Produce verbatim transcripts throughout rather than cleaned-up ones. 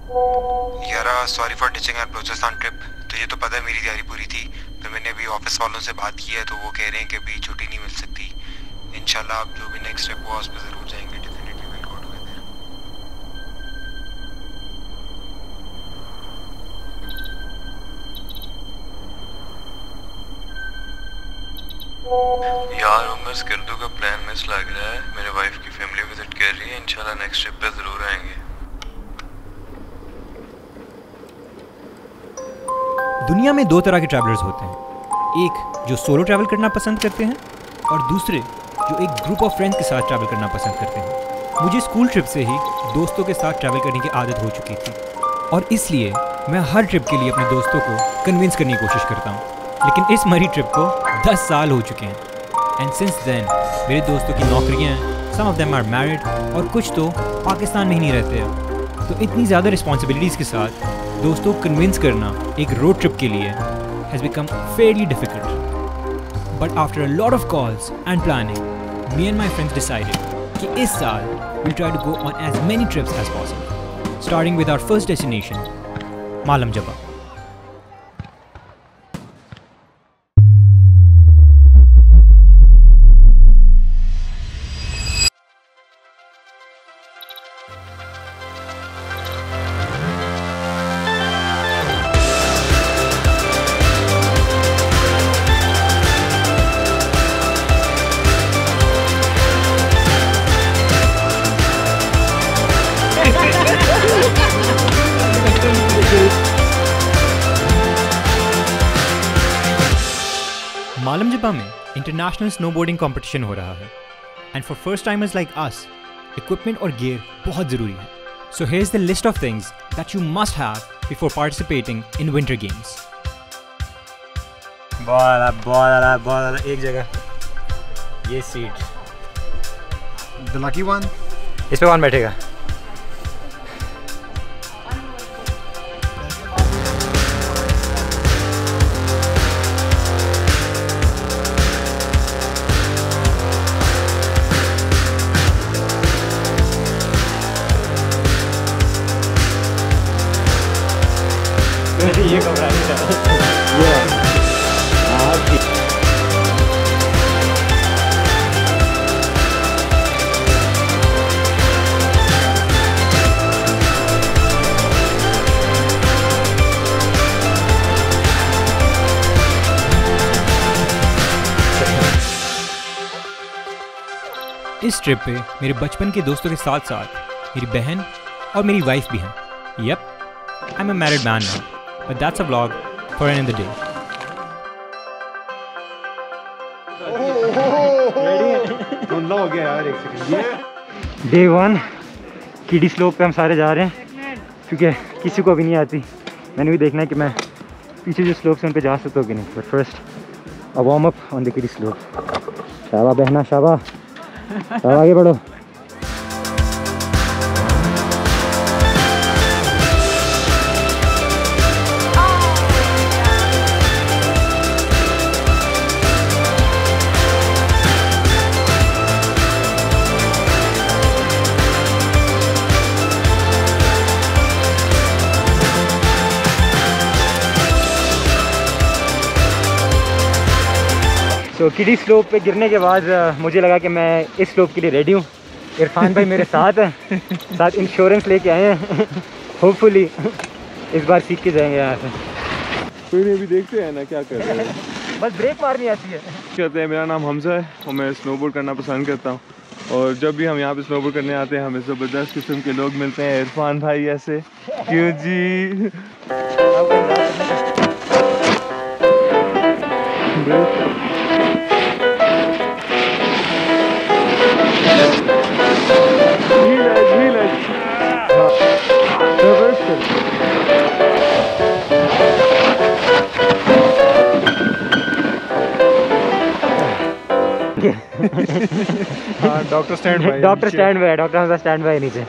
यारा sorry for ditching our Balochistan trip. तुझे तो पता है मेरी तैयारी पूरी थी, फिर मैंने अभी ऑफिस वालों से बात की है तो वो कह रहे हैं कि अभी छुट्टी नहीं मिल सकती। इंशाल्लाह अब जो भी नेक्स्ट ट्रिप हुआ उस पर ज़रूर जाएंगे। Definitely will go together. यार उमर स्किर्दू का प्लान मिस लग रहा है। मेरे वाइफ की फैमिली विजिट कर रही है, इंशाल्लाह नेक्स्ट ट्रिप पे ज़रूर आएंगे। दुनिया में दो तरह के ट्रैवलर्स होते हैं, एक जो सोलो ट्रैवल करना पसंद करते हैं और दूसरे जो एक ग्रुप ऑफ फ्रेंड्स के साथ ट्रैवल करना पसंद करते हैं। मुझे स्कूल ट्रिप से ही दोस्तों के साथ ट्रैवल करने की आदत हो चुकी थी और इसलिए मैं हर ट्रिप के लिए अपने दोस्तों को कन्विंस करने की कोशिश करता हूँ। लेकिन इस मरी ट्रिप को दस साल हो चुके हैं एंड सिंस देन मेरे दोस्तों की नौकरियाँ हैं, some of them are married और कुछ तो पाकिस्तान में ही नहीं रहते हैं। तो इतनी ज़्यादा रिस्पॉन्सिबिलिटीज़ के साथ दोस्तों को कन्विंस करना एक रोड ट्रिप के लिए has become fairly difficult. But after a lot of calls and planning, me and my friends decided कि इस साल we try to go on as many trips as possible, starting with our first destination Malam Jabba. Malam जबा में international snowboarding competition हो रहा है and for first timers like us equipment और gear बहुत ज़रूरी है। So here is the list of things that you must have before participating in winter games. बॉल बॉल बॉल एक जगह, ये सीट द लकी वन, इस पे कौन बैठेगा? ये घबरा नहीं था। इस ट्रिप पे मेरे बचपन के दोस्तों के साथ साथ मेरी बहन और मेरी वाइफ भी हैं। Yup, I am a married man now, but that's a vlog for another day. हो गया यार, एक second. Day one kiddie slope पे हम सारे जा रहे हैं क्योंकि किसी को अभी नहीं आती। मैंने भी देखना है कि मैं पीछे जो स्लोप से उन पे जा सकता हूँ कि नहीं। But first a warm up on the kiddie slope. शाबा बहना शाबा, शाबा आगे बढ़ो। तो किडी स्लोप पे गिरने के बाद मुझे लगा कि मैं इस स्लोप के लिए रेडी हूँ। इरफान भाई मेरे साथ हैं, साथ इंश्योरेंस लेके आए हैं। होपफुली इस बार सीख के जाएंगे यहाँ से। कोई नहीं, अभी देखते हैं ना क्या कर रहे हैं। बस ब्रेक मारनी आती है। कहते हैं मेरा नाम हमजा है और मैं स्नोबोर्ड करना पसंद करता हूँ और जब भी हम यहाँ पे स्नोबोर्ड करने आते हैं हमें ज़बरदस्त किस्म के लोग मिलते हैं। इरफान भाई ऐसे क्यों जी। Doctor stand by, doctor stand by, doctor Hamza stand by नीचे।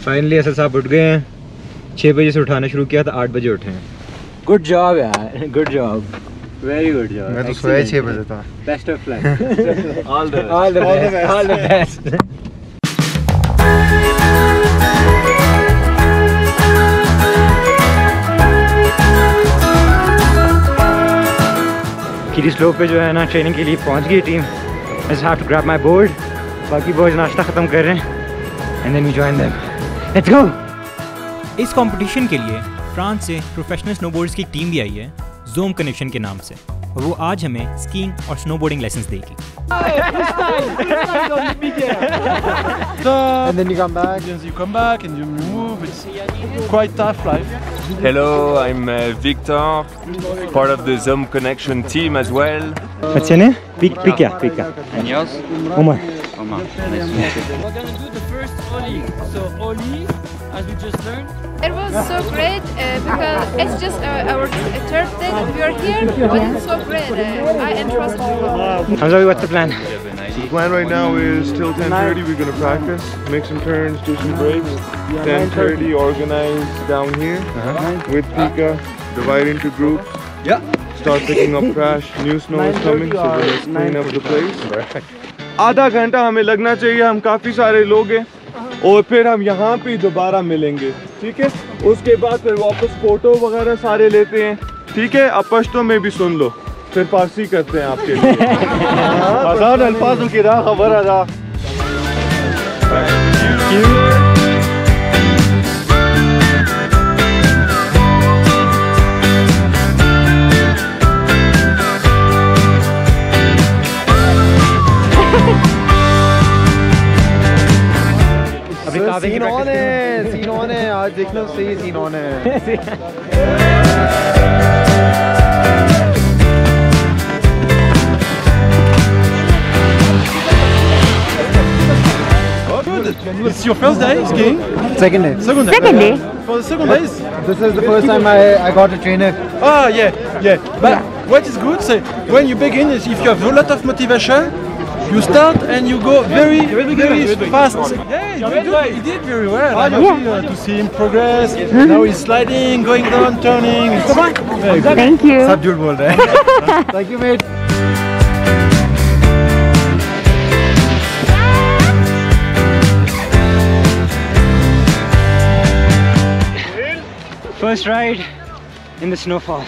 फाइनली असद साहब उठ गए हैं। छः बजे से उठाना शुरू किया था, आठ बजे उठे हैं। गुड जॉब यार, good job, very good job. मैं तो सोया छः बजे था। Best of luck. All the all the best, all the best. Kiddie slope पे जो है ना ट्रेनिंग के लिए पहुंच गई team. I just have to grab my board। बाकी बॉयज नाश्ता ख़त्म कर रहे हैं and then we join them। Let's go। इस कंपटीशन के लिए फ्रांस से प्रोफेशनल स्नोबोर्ड्स की टीम भी आई है ज़ोम कनेक्शन के नाम से, और वो आज हमें स्कीइंग और स्नोबोर्डिंग लेसन्स देगी। And then you come back, and you come back, and you move. It's quite tough life. Hello, I'm uh, Victor, part of the Zoom Connection team as well. What's your name? Pika, Pika, Pika. And yours? Omar. Omar. Nice to meet you. We're gonna do the first ollie. So ollie, as we just learned. It was so great uh, because it's just uh, our third day that we are here, but it's so great. Uh, I entrust you. Hamza, what's the plan? The plan right now is till ten thirty we're gonna practice, make some turns, do some breaks. ten thirty organize down here with Pika, divide into groups. Yeah. Start picking up crash. New snow is coming, so let's clean up the place. आधा घंटा हमें लगना चाहिए, हम काफ़ी सारे लोग हैं, और फिर हम यहाँ पे दोबारा मिलेंगे, ठीक है? उसके बाद फिर वापस फोटो वगैरह सारे लेते हैं, ठीक है? अब पश्तो में भी सुन लो, फिर फारसी करते हैं आपके लिए। आसान अल्फाजों की राह खबर अदा। सीन ऑन है, सीन ऑन है, आज देखना सही सीन ऑन है। It's your first day skiing? Second day. Second day. Second day. For the second days? This is the first time I I got a trainer. Ah, yeah, yeah. But what is good, say, when you begin, is if you have a lot of motivation, you start and you go very, very fast. Yeah, he did, he did very well. I'm happy uh, to see him progress. Now he's sliding, going down, turning. It's very good. Thank you. सब झूठ बोल रहे हैं। Thank you, mate. First ride in the snowfall.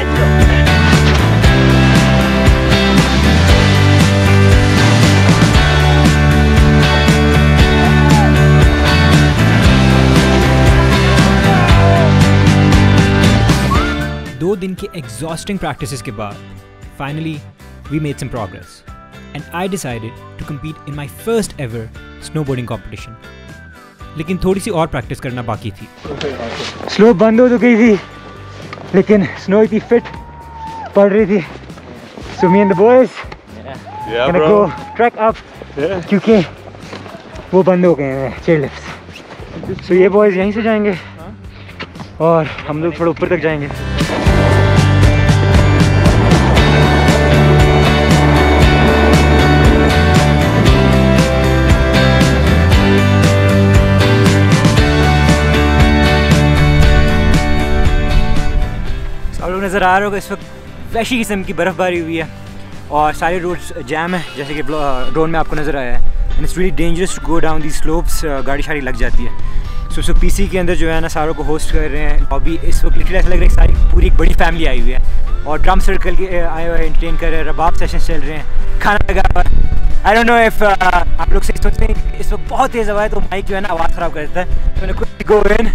दो दिन के exhausting practices के बाद finally we made some progress and I decided to compete in my first ever snowboarding competition. लेकिन थोड़ी सी और प्रैक्टिस करना बाकी थी। स्लोप बंद हो तो गई थी, लेकिन स्नो इतनी फिट पड़ रही थी। So me and the boys gonna go trek up, क्योंकि वो बंद हो गए हैं चेयर लिफ्ट्स। सो ये बॉयज यहीं से जाएंगे और हम लोग थोड़ा ऊपर तक जाएंगे। नज़र आ रहा होगा इस वक्त वैसी किस्म की बर्फ़बारी हुई है और सारे रोड्स जैम है, जैसे कि ड्रोन में आपको नज़र आया है। And it's really dangerous to go down the slopes, गाड़ी शाड़ी लग जाती है। सो सो पीसी के अंदर जो है ना सारों को होस्ट कर रहे हैं। अभी इस वक्त लिटरली ऐसा लग रहा है सारी पूरी एक बड़ी फैमिली आई हुई है और ड्रम सर्कल के आए हुए एंटरटेन कर रहे हैं, रबाब सेशन चल रहे हैं, खाना लगा हुआ है। आई डोंट नो इफ आप लोग से सोचते हैं इस वक्त बहुत तेज़ हवा है तो माइक जो है ना आवाज़ ख़राब कर देता है। तो मैंने कुछ गो इन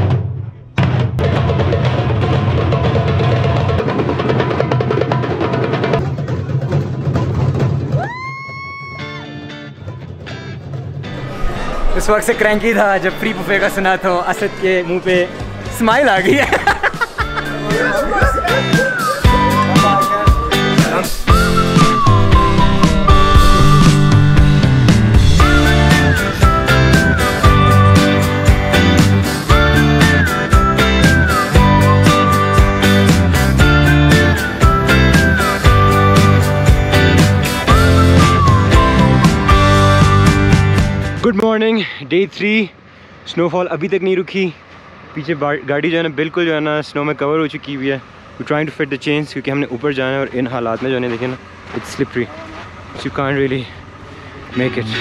इस वक्त से क्रैंकी था जब फ्री बुफे का सुना तो असद के मुंह पे स्माइल आ गई है। Good morning, day three snowfall अभी तक नहीं रुकी। पीछे गाड़ी जो है ना बिल्कुल जो है ना स्नो में कवर हो चुकी हुई है। We trying to fit the change क्योंकि हमने ऊपर जाना है और इन हालात में जो है देखें ना it's slippery, so you can't really make it.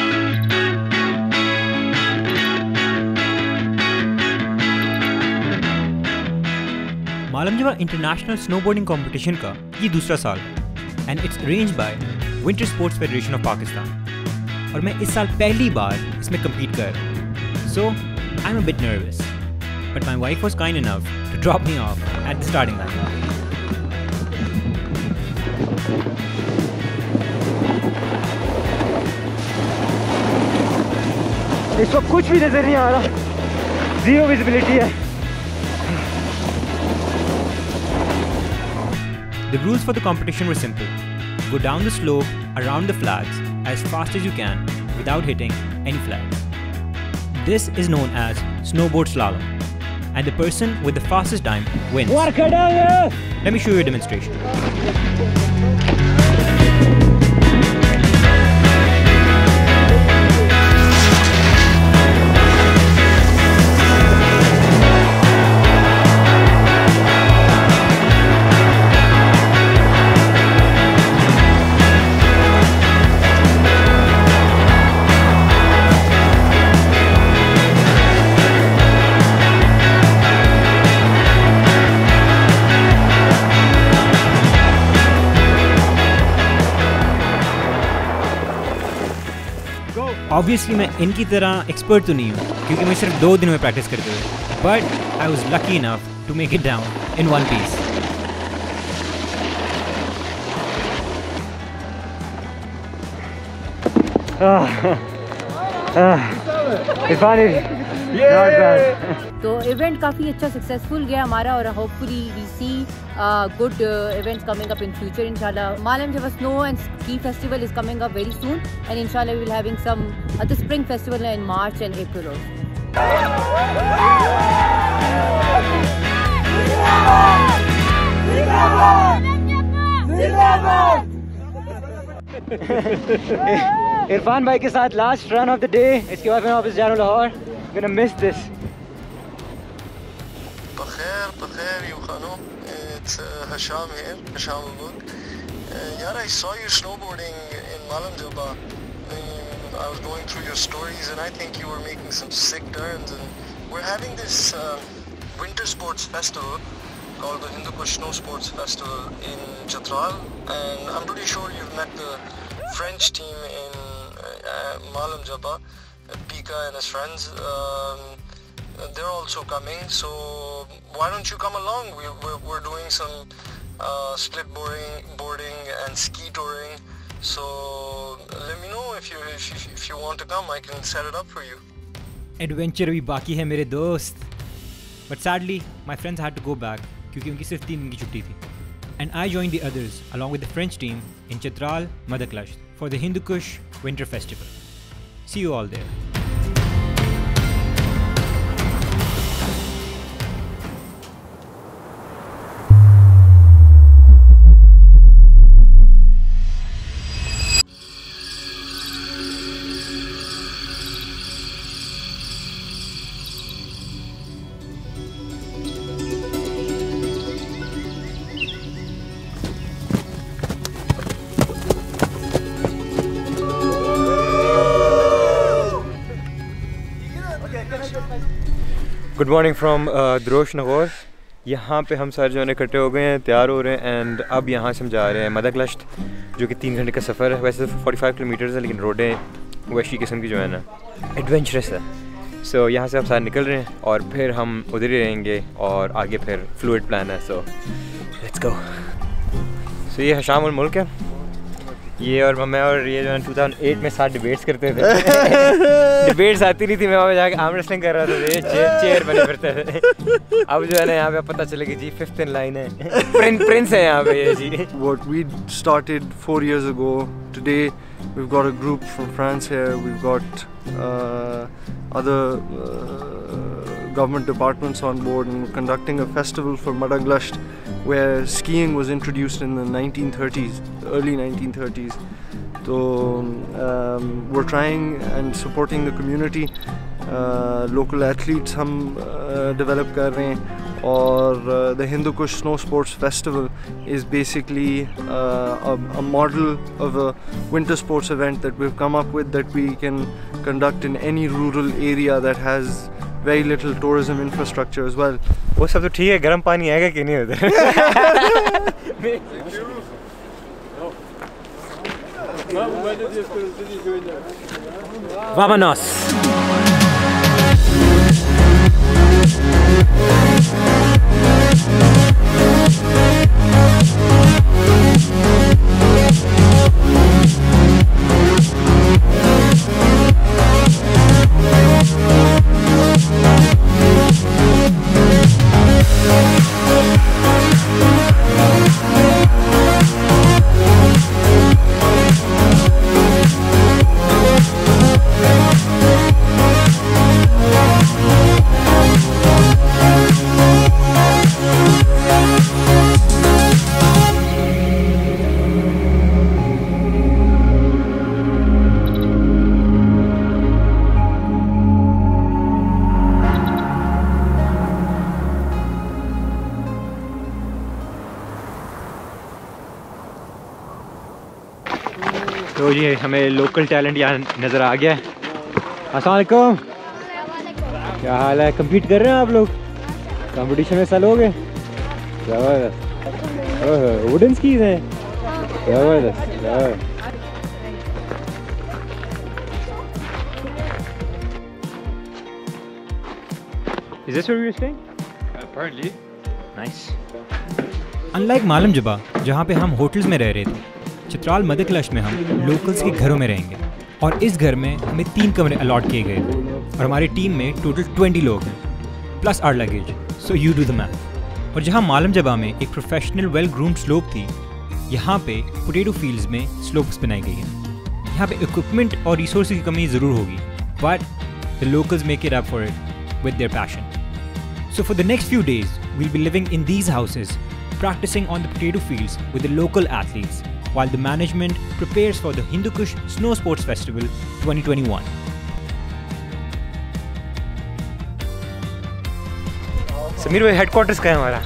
Malam Jabba international snowboarding competition का ये दूसरा साल and it's arranged by winter sports federation of Pakistan और मैं इस साल पहली बार इसमें कम्पीट कर रहा हूँ। So I am a bit nervous but my wife was kind enough to drop me off at the starting line. इस वक्त कुछ भी नजर नहीं आ रहा, जीरो विजिबिलिटी है। The rules for the competition were simple. Go down the slope around the flags as fast as you can without hitting any flags. This is known as snowboard slalom and the person with the fastest time wins. Let me show you a demonstration. Obviously मैं इनकी तरह expert तो नहीं हूँ क्योंकि मैं सिर्फ दो दिन में प्रैक्टिस करते हुए, but I was lucky enough to make it down in one piece. तो इवेंट काफ़ी अच्छा सक्सेसफुल गया हमारा और hopefully we see good events coming up in future इंशाल्लाह। Malam Jabba snow and ski festival is coming up very soon and इंशाल्लाह we will having some other spring festival in March and April also. Irfan भाई के साथ last run of the day, इसके बाद मैं वापस जा रहा हूँ Lahore. I'm gonna miss this. बखैर बखैर you खानो, it's uh, Hasham here, Hasham Aboud. Uh, yaar, I saw you snowboarding in Malam Jaba. I was going through your stories and I think you were making some sick turns. And we're having this uh, winter sports festival called the Hindu Kush Snow Sports Festival in Chitral, and I'm pretty sure you've met the French team in uh, Malam Jaba. Pika and his friends, um, they're also coming, so why don't you come along? We, we're, we're doing some uh, split boarding, boarding and ski touring, so let me know if you, if, if, if you want to come. I can set it up for you. Adventure भी बाकी है मेरे दोस्त, but sadly my friends had to go back क्योंकि उनकी सिर्फ तीन दिन की छुट्टी थी, and I joined the others along with the French team in Chitral, Madaklasht for the Hindu Kush Winter Festival. See you all there. Good morning from Drosh Nagaur. यहाँ पे हम सारे जो है इकट्ठे हो गए हैं, तैयार हो रहे हैं, एंड अब यहाँ से हम जा रहे हैं मदकलश्त, जो कि तीन घंटे का सफ़र है। वैसे तो फोर्टी फाइव किलोमीटर्स है, लेकिन रोडें वैसी किस्म की जो है ना एडवेंचरस है। सो so, यहाँ से हम सारे निकल रहे हैं और फिर हम उधर ही रहेंगे और आगे फिर फ्लूइड प्लान है। So let's go. सो ये हशाम उल मुल्क है, ये और मैं और ये जो है टू थाउजेंड एट में साथ डिबेट्स करते थे। डिबेट्स आती नहीं थी, मैं वहाँ जाके आर्म रेसलिंग कर रहा था, ये चेयर चेयर बने फिरते थे। अब जो है ना यहाँ पे पता चलेगा जी फिफ्थ इन लाइन है, प्रिंस प्रिंस है यहाँ पे ये जी। What we started four years ago, today we've got a group from France here, we've got uh, other uh, government departments on board, and we're conducting a festival for Madaglasht where skiing was introduced in the nineteen thirties, early nineteen thirties. So um, we're trying and supporting the community local athletes हम develop कर रहे हैं और the Hindu Kush snow sports festival is basically a model of a winter sports event that we've come up with that we can conduct in any rural area that has very little tourism infrastructure as well. वो सब तो ठीक है, गर्म पानी आएगा कि नहीं उधर? Vámonos! तो ये हमें लोकल टैलेंट यहाँ नज़र आ गया है। अस्सलाम वालेकुम, क्या हाल है? compete कर रहे हैं आप लोग? कंपटीशन में हिस्सा लोगे? ज़बरदस्त। वुडन स्कीज हैं? ज़बरदस्त। Is this where you're staying? Apparently. Nice. Unlike मालम जबा जहाँ पे हम होटल्स में रह रहे थे, चित्राल मदकलश में हम लोकल्स के घरों में रहेंगे और इस घर में हमें तीन कमरे अलॉट किए गए और हमारी टीम में टोटल ट्वेंटी लोग हैं plus our luggage, so you do the math. और जहाँ मालम जबा में एक प्रोफेशनल वेल ग्रूम्ड स्लोप थी, यहाँ पे पोटैटो फील्ड्स में स्लोप्स बनाई गई हैं। यहाँ पे इक्विपमेंट और रिसोर्स की कमी ज़रूर होगी, but the locals make it up for it with their passion. So for the next few days, we'll be living in these houses, practicing on the potato fields with the local athletes, while the management prepares for the Hindu Kush Snow Sports Festival twenty twenty-one. Sameer भाई, headquarters कहाँ है हमारा?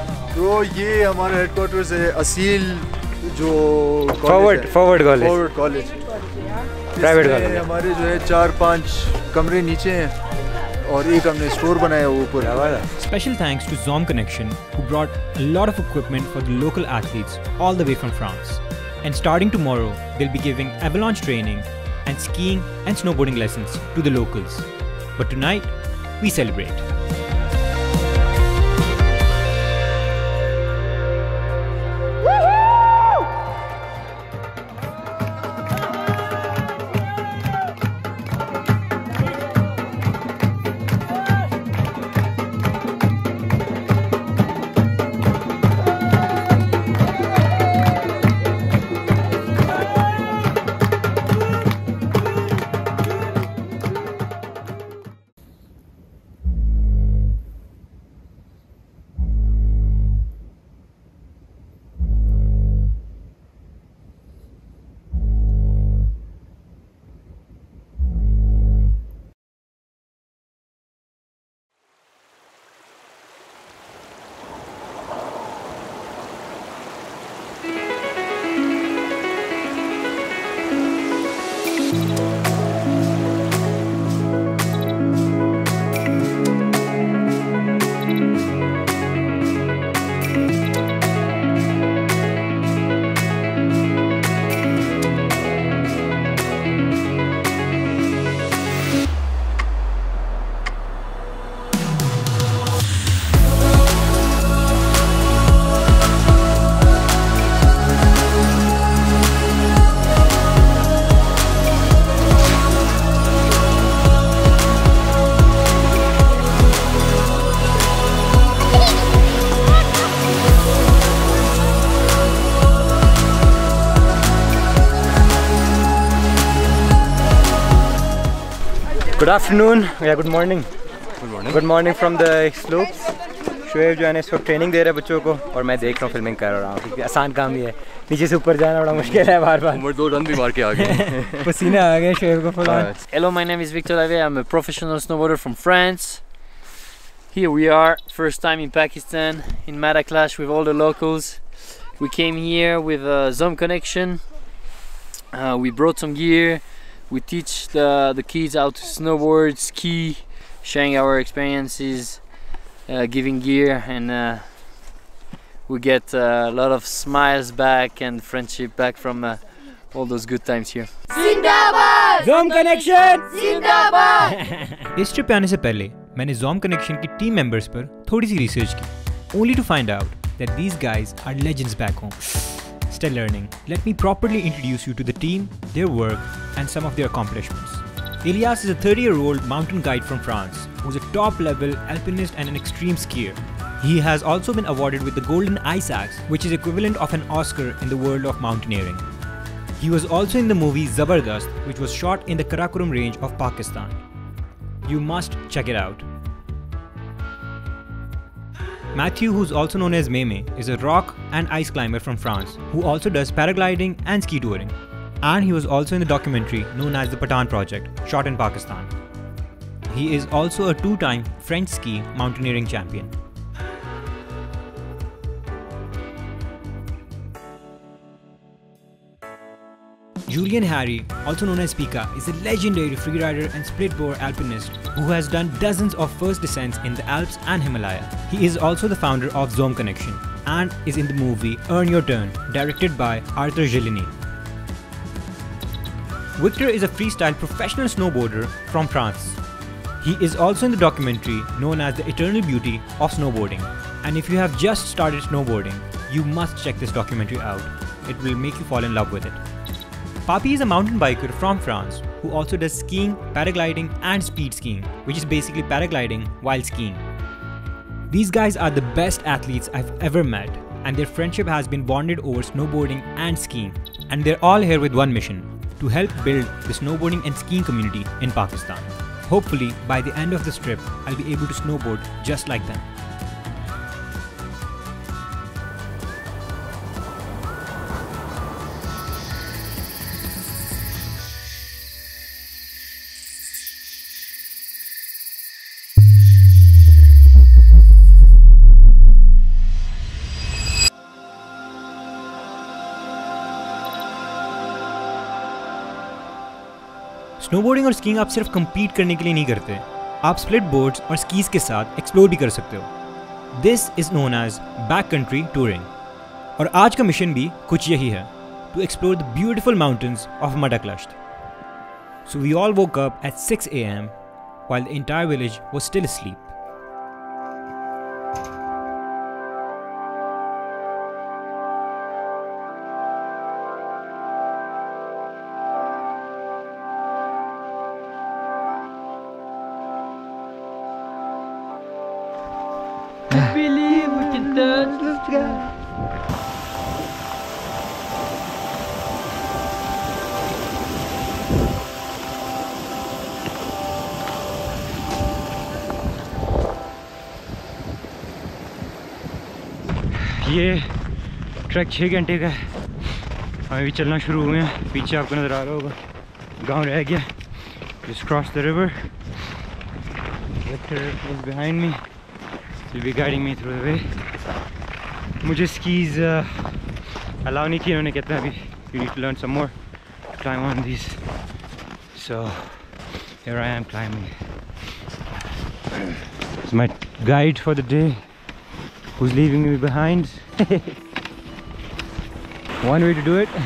तो ये हमारा headquarters है असील जो forward forward college forward college private college. हमारे जो है चार पांच कमरे नीचे हैं और एक हमने स्टोर बनाया हुआ ऊपर। Special thanks to Zom Connection who brought a lot of equipment for the local athletes all the way from France. And starting tomorrow, they'll be giving avalanche training and skiing and snowboarding lessons to the locals. But tonight, we celebrate. Good afternoon. Yeah, good morning. Good morning. Good morning from the slopes. Shoaib जो है ना इस वक्त training दे रहे हैं बच्चों को और मैं देख रहा हूँ फिल्मिंग कर रहा हूँ क्योंकि आसान काम ही है, नीचे से ऊपर जाना बड़ा मुश्किल है बार बार। उमर दो रन भी मार के आ गए पसीना आ गया शोएब को full. Hello, my name is Victor Lave. I'm a professional snowboarder from France. Here we are, first time in Pakistan, in Madaclash with all the locals. We came here with a Zom connection. Uh, we brought some gear. We teach the, the kids how to snowboard, ski, sharing our experiences, uh, giving gear, and uh, we get uh, a lot of smiles back and friendship back from uh, all those good times here. Zindabad! Zom Connection! Zindabad! इस trip पे आने से पहले मैंने Zom Connection की टीम members पर थोड़ी सी रिसर्च की, only to find out that these guys are legends back home. Still learning. Let me properly introduce you to the team, their work, and some of their accomplishments. Elias is a thirty-year-old mountain guide from France, who's a top-level alpinist and an extreme skier. He has also been awarded with the Golden Ice Axe, which is equivalent of an Oscar in the world of mountaineering. He was also in the movie Zabardast, which was shot in the Karakoram range of Pakistan. You must check it out. Matthew, who's also known as Meme, is a rock and ice climber from France who also does paragliding and ski touring. And he was also in the documentary known as the Patan Project, shot in Pakistan. He is also a two-time French ski mountaineering champion. Julien Harry, also known as Pika, is a legendary freerider and splitboard alpinist who has done dozens of first descents in the Alps and Himalaya. He is also the founder of Zom Connection and is in the movie Earn Your Turn, directed by Arthur Gilligny. Victor is a freestyle professional snowboarder from France. He is also in the documentary known as The Eternal Beauty of Snowboarding. And if you have just started snowboarding, you must check this documentary out. It will make you fall in love with it. Papi is a mountain biker from France who also does skiing, paragliding and speed skiing, which is basically paragliding while skiing. These guys are the best athletes I've ever met, and their friendship has been bonded over snowboarding and skiing. And they're all here with one mission, to help build the snowboarding and skiing community in Pakistan. Hopefully, by the end of this trip, I'll be able to snowboard just like them. Snowboarding और skiing आप सिर्फ compete करने के लिए नहीं करते, आप split boards और स्कीज के साथ एक्सप्लोर भी कर सकते हो. This is known as back country touring. और आज का मिशन भी कुछ यही है, to explore the beautiful mountains of Madaklasht. So we all woke up at six A M while the entire village was still asleep. Believe we can touch the sky. ये trek छः घंटे का है, हमें भी चलना शुरू हुए हैं. पीछे आपको नज़र आ रहा होगा गांव रह गया. Just cross the river. Victor is behind me. He'll be guiding me through the way. मुझे skis allow नहीं किए उन्होंने, कहते हैं अभी you need to learn some more to climb on these. So here I am climbing. It's my guide for the day, who's leaving me behind. One way to do it.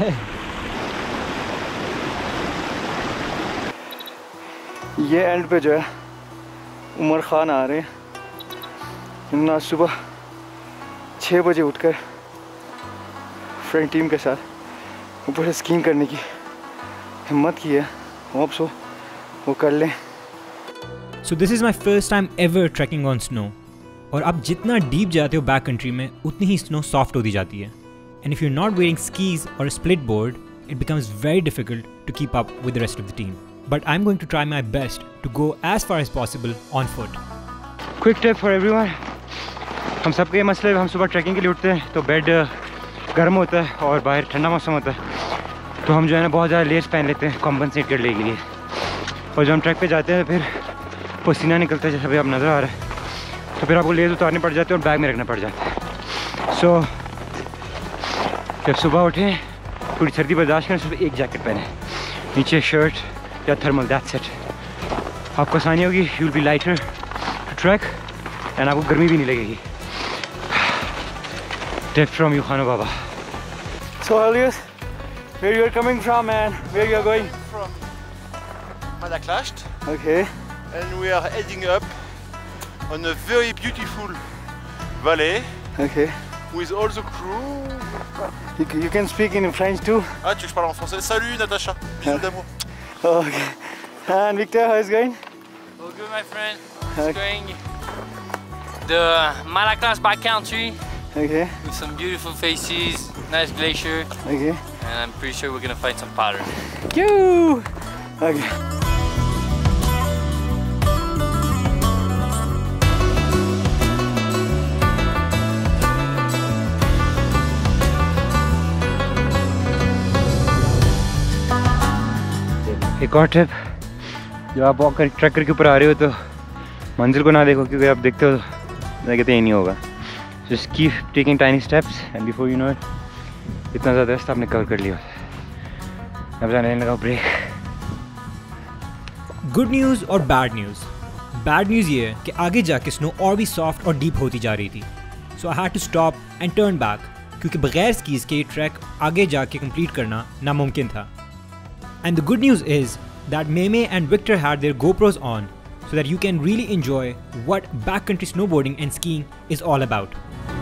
ये end पे जो है उमर खान आ रहे हैं. इन्होंने आज सुबह छः बजे उठकर फ्रेंड टीम के साथ ऊपर से स्कीइंग करने की हिम्मत की है. होप सो वो कर लें. So this is my first time ever trekking on snow. और आप जितना डीप जाते हो बैक कंट्री में उतनी ही स्नो सॉफ्ट होती जाती है. And if you're not wearing skis or a split board, it becomes very difficult to keep up with the rest of the team. But I'm going to try my best to go as far as possible on foot. Quick tip for everyone: हम सबके ये मसले, हम सुबह trekking के लिए उठते हैं तो बेड गर्म होता है और बाहर ठंडा मौसम होता है, तो हम जो है ना बहुत ज़्यादा लेयर्स पहन लेते हैं कॉम्पनसेट करने के लिए। और जब हम ट्रैक पे जाते हैं तो फिर पसीना निकलता है, जैसे अभी आप नज़र आ रहा है, तो फिर आपको लेयर्स उतारने पड़ जाते हैं और बैग में रखना पड़ जाता है। सो so, जब सुबह उठें थोड़ी सर्दी बर्दाश्त करें, सिर्फ एक जैकेट पहने, नीचे शर्ट या थर्मल, दैट्स इट। आपको आसानी होगी, you will be lighter to trek and आपको गर्मी भी नहीं लगेगी। Tip from Yukhano Baba. So Elias, where you are coming from and where you are going? From Madaklasht. Okay. And we are heading up on a very beautiful valley. Okay. With all the crew. You, you can speak in French too. Ah, tu veux que je parle en français? Salut Natacha, bisous d'amour. Okay. And Victor, how is it going? All good, my friend. It's going the Madaklasht backcountry. Okay. With some beautiful faces, nice glacier. Okay. And I'm pretty sure we're gonna find some powder. Yoo! Okay. एक और tip, जब आप walk कर tracker के ऊपर आ रहे हो तो मंजिल को ना देखो, क्योंकि आप देखते हो तो कहते हैं ये नहीं होगा। Just keep taking tiny steps and before you know it, इतना ज़्यादा रास्ता आपने कवर कर लिया। अब जाने लगा ब्रेक। गुड न्यूज़ और बैड न्यूज़। बैड न्यूज़ ये है कि आगे जाके स्नो और भी सॉफ्ट और डीप होती जा रही थी, so I had to stop and turn back, क्योंकि बगैर स्कीज़ के ये ट्रैक आगे जाके कंप्लीट करना नामुमकिन था। And the good news is that मेमे and Victor had their GoPros on so that you can really enjoy what backcountry snowboarding and skiing is all about.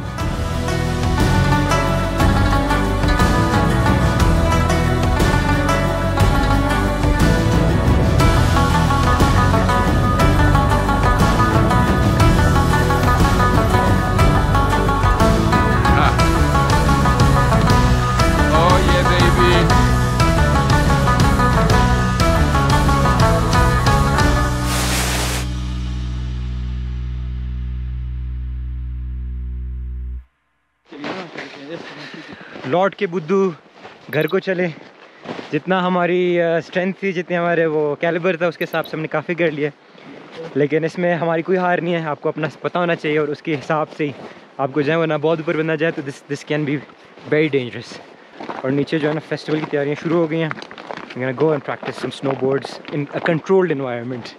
लौट के बुद्धू घर को चले। जितना हमारी स्ट्रेंथ थी, जितने हमारे वो कैलिबर था, उसके हिसाब से हमने काफ़ी कर लिया, लेकिन इसमें हमारी कोई हार नहीं है। आपको अपना पता होना चाहिए और उसके हिसाब से ही आपको जाए, वरना बहुत ऊपर बनना जाए तो this this can be very dangerous. और नीचे जो है ना फेस्टिवल की तैयारियाँ शुरू हो गई हैं। Go and practice some snowboards in a controlled environment.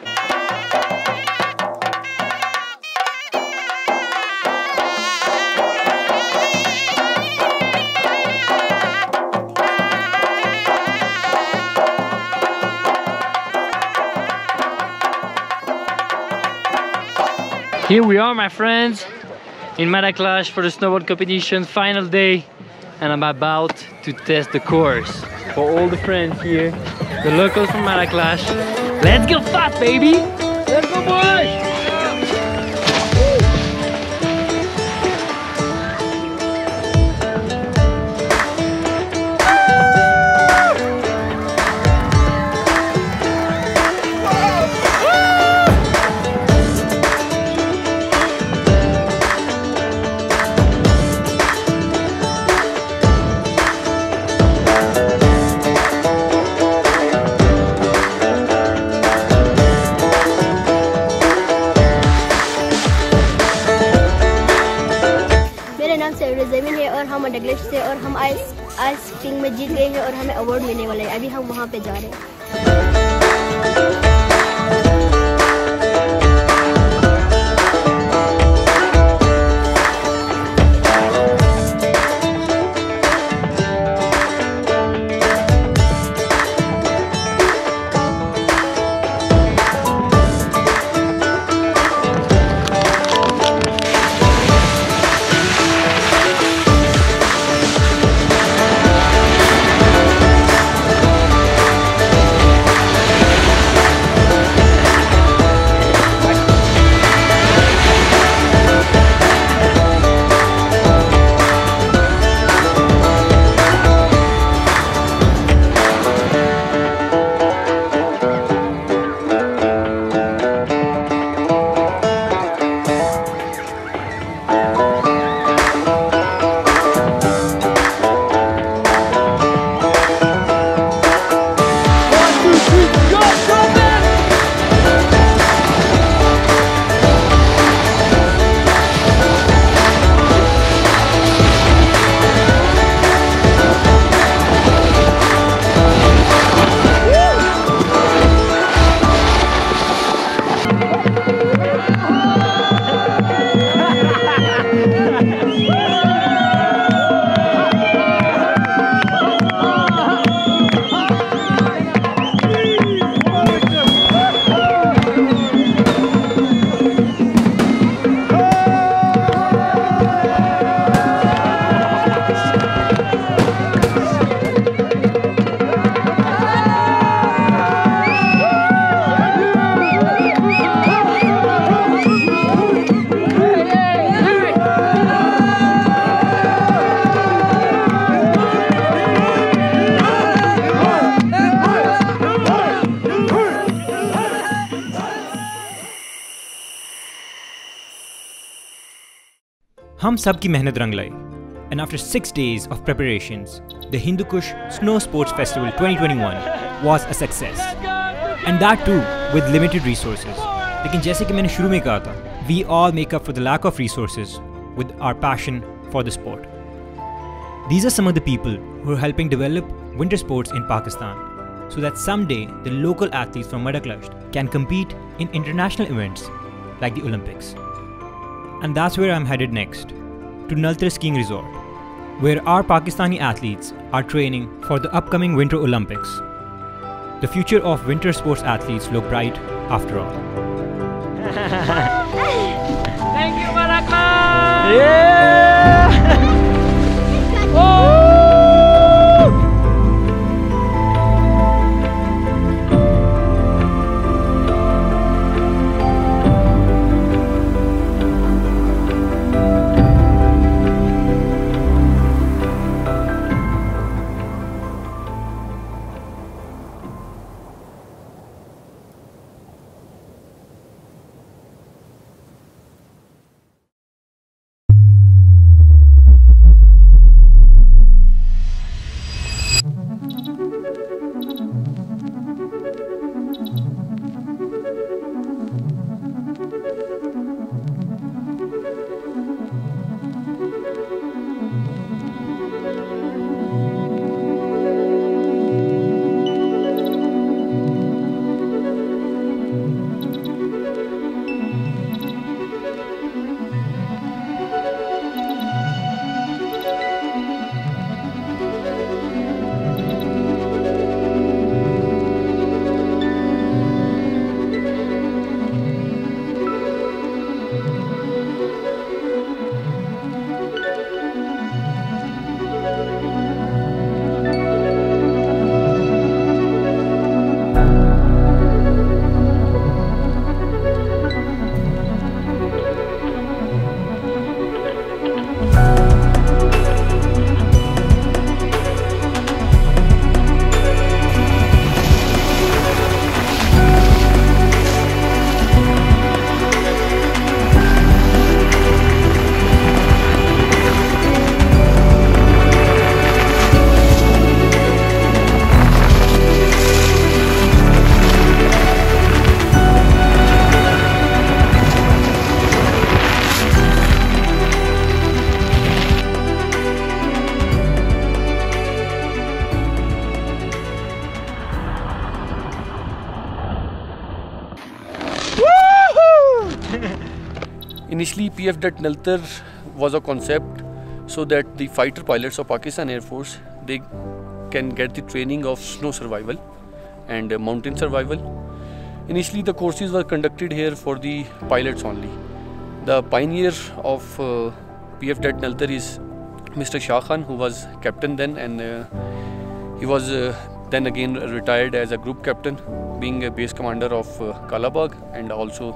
Here we are, my friends, in Madaklasht for the snowboard competition, final day, and I'm about to test the course for all the friends here, the locals from Madaklasht. Let's go fast, baby! Let's go, boys! हम मडाक्लास्ट से और हम ice ice skiing में जीत गए हैं और हमें award मिलने वाला है। अभी हम वहाँ पे जा रहे हैं। हम सब की मेहनत रंग लाई, and after six days of preparations, the Hindu Kush Snow Sports Festival twenty twenty-one was a success, and that too with limited resources. लेकिन जैसे कि मैंने शुरू में कहा था, we all make up for the lack of resources with our passion for the sport. These are some of the people who are helping develop winter sports in Pakistan, so that someday the local athletes from Madaklasht can compete in international events like the Olympics. And that's where I'm headed next, to Naltar Skiing Resort, where our Pakistani athletes are training for the upcoming Winter Olympics. The future of winter sports athletes look bright after all. Thank you, Madaklasht! Yeah! Oh! Initially, P F D A T Naltar was a concept so that the fighter pilots of Pakistan Air Force, they can get the training of snow survival and uh, mountain survival. Initially, the courses were conducted here for the pilots only. The pioneer of uh, P F D A T Naltar is Mister Shah Khan, who was captain then, and uh, he was uh, then again retired as a group captain, being a base commander of uh, Kalabag, and also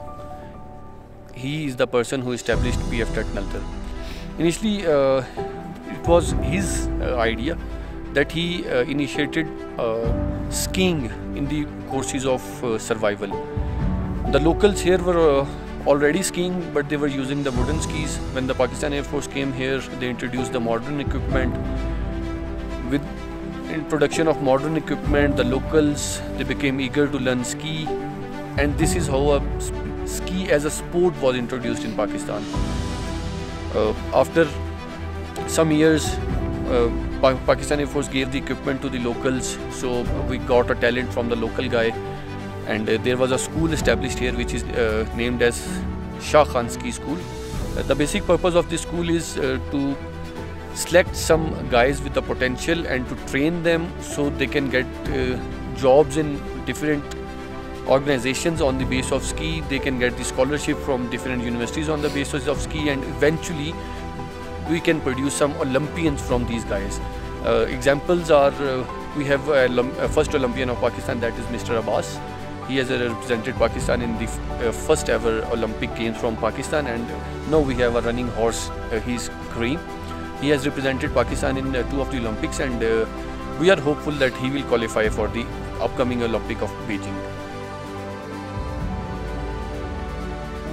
he is the person who established P F D A T Naltar. Initially, uh, it was his uh, idea that he uh, initiated uh, skiing in the courses of uh, survival. The locals here were uh, already skiing, but they were using the wooden skis. When the Pakistan Air Force came here, they introduced the modern equipment. With introduction of modern equipment, the locals, they became eager to learn ski, and this is how a ski as a sport was introduced in Pakistan. Uh, after some years, uh, pa Pakistan Air Force gave the equipment to the locals, so we got a talent from the local guy, and uh, there was a school established here which is uh, named as Shah Khan Ski School. Uh, the basic purpose of this school is uh, to select some guys with the potential and to train them so they can get uh, jobs in different organizations on the base of ski. They can get the scholarship from different universities on the basis of ski, and eventually we can produce some Olympians from these guys. Uh, examples are, uh, we have a, a first Olympian of Pakistan, that is Mister Abbas. He has uh, represented Pakistan in the uh, first ever Olympic Games from Pakistan, and now we have a running horse, uh, he's Kareem. He has represented Pakistan in uh, two of the Olympics, and uh, we are hopeful that he will qualify for the upcoming Olympic of Beijing.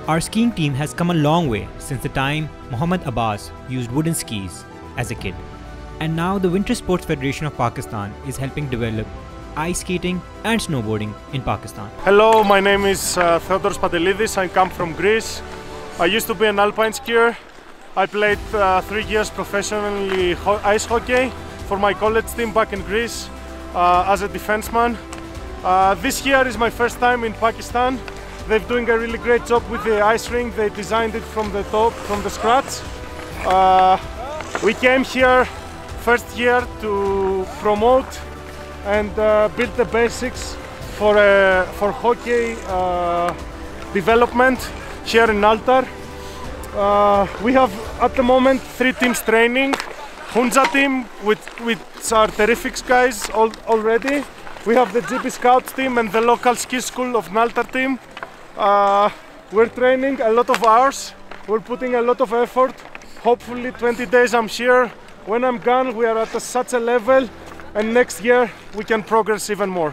Our skiing team has come a long way since the time Muhammad Abbas used wooden skis as a kid. And now the Winter Sports Federation of Pakistan is helping develop ice skating and snowboarding in Pakistan. Hello, my name is uh, Theodoros Patelidis. I come from Greece. I used to be an alpine skier. I played uh, three years professionally ho ice hockey for my college team back in Greece uh, as a defenseman. Uh, this year is my first time in Pakistan. They're doing a really great job with the ice rink. They designed it from the top, from the scratch. Uh, we came here first year to promote and uh, build the basics for, uh, for hockey uh, development here in Altar. Uh, we have at the moment three teams training. Hunza team, with, which are terrific guys al already. We have the G B Scouts team and the local ski school of Naltar team. Uh, we're training a lot of hours, we're putting a lot of effort. Hopefully twenty days I'm here. When I'm gone, we are at a, such a level, and next year we can progress even more.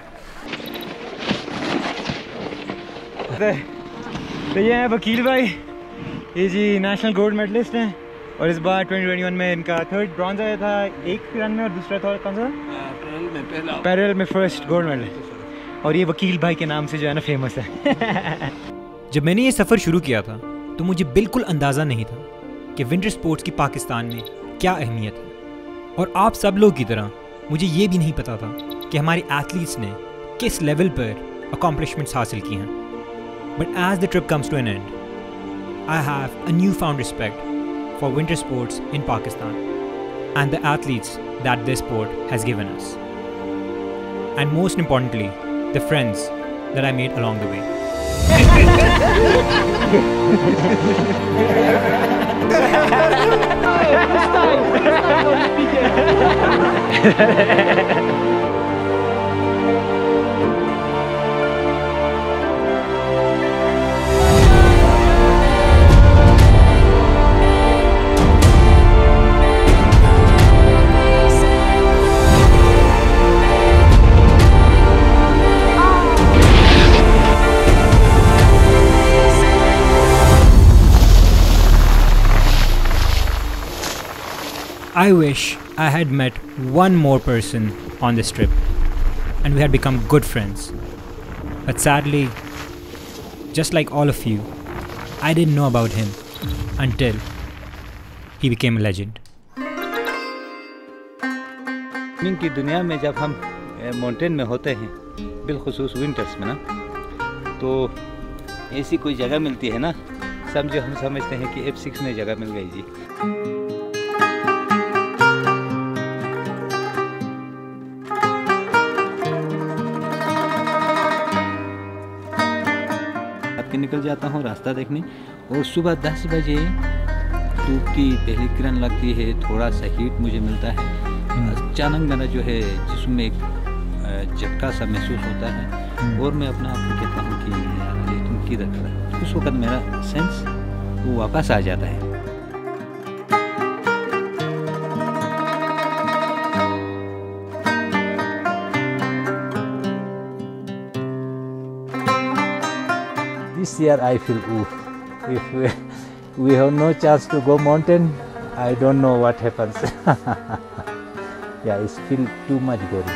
तो ये है वकील भाई, ये जी national gold medallist हैं और इस बार twenty twenty one में इनका थर्ड ब्रॉन्ज आया था एक रन में और दूसरा था कौन सा पैरेलल में पहला पैरेलल में फर्स्ट गोल्ड मेडल और ये वकील भाई के नाम से जो है ना फेमस है। जब मैंने ये सफ़र शुरू किया था तो मुझे बिल्कुल अंदाज़ा नहीं था कि विंटर स्पोर्ट्स की पाकिस्तान में क्या अहमियत है, और आप सब लोग की तरह मुझे ये भी नहीं पता था कि हमारे एथलीट्स ने किस लेवल पर अकॉम्प्लिशमेंट्स हासिल की हैं। But as the trip comes to an end, I have a new found respect for winter sports in Pakistan and the athletes that this sport has given us, and most importantly the friends that I made along the way. I wish I had met one more person on this trip and we had become good friends. But sadly, just like all of you, I didn't know about him until he became a legend. स्कीइंग की दुनिया में जब हम mountain में होते हैं, बिलखुसूस winters में ना, तो ऐसी कोई जगह मिलती है ना, समझो हम समझते हैं कि एफ सिक्स में जगह मिल गई जी। निकल जाता हूँ रास्ता देखने और सुबह दस बजे धूप की पहली किरण लगती है, थोड़ा सा हीट मुझे मिलता है, अचानक मेरा जो है जिस्म में एक झटका सा महसूस होता है और मैं अपना आप को कहता हूँ कि यार तुम किधर खड़ा है। उस वक्त मेरा सेंस वो वापस आ जाता है। This year I feel oof. If we, we have no chance to go mountain, I don't know what happens. Yeah, it feels too much boring.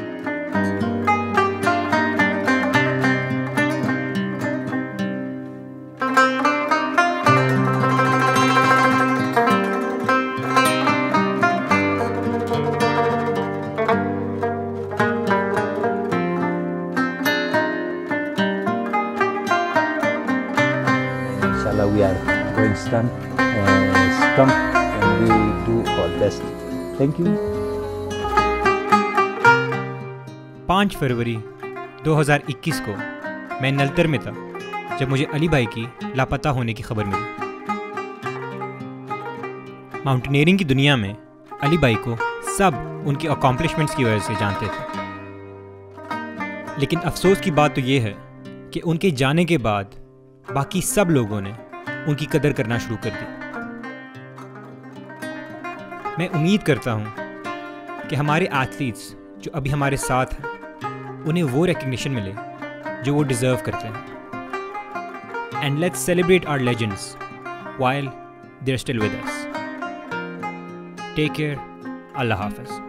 We are going strong, uh, strong and we do our best. Thank you. पाँच फरवरी दो हज़ार इक्कीस को मैं नलतर में था जब मुझे अली भाई की लापता होने की खबर मिली। माउंटेनियरिंग की दुनिया में अली भाई को सब उनकी अकॉम्प्लिशमेंट्स की वजह से जानते थे, लेकिन अफसोस की बात तो ये है कि उनके जाने के बाद बाकी सब लोगों ने उनकी कदर करना शुरू कर दी। मैं उम्मीद करता हूं कि हमारे एथलीट्स जो अभी हमारे साथ हैं उन्हें वो रिकग्निशन मिले जो वो डिज़र्व करते हैं। and let's celebrate our legends while they're still with us. Take care. Allah Hafiz.